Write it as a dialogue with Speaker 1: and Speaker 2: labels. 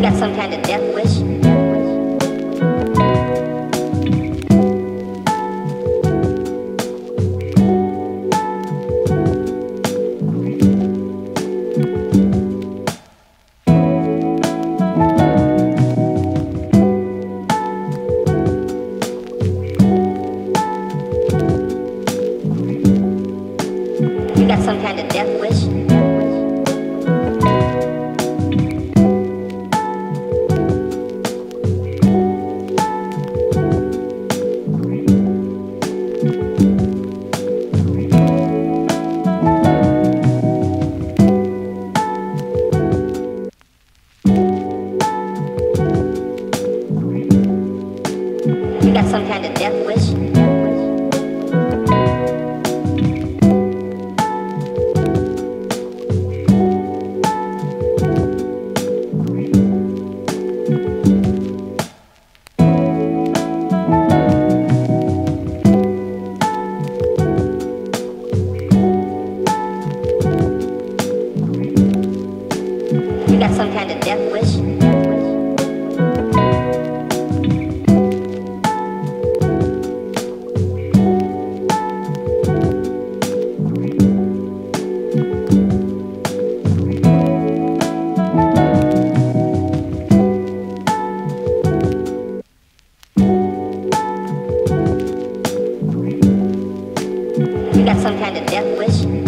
Speaker 1: got some kind of death wish? You got some kind of death wish? You got some kind of death wish? You got some kind of death wish? You got some kind of death wish?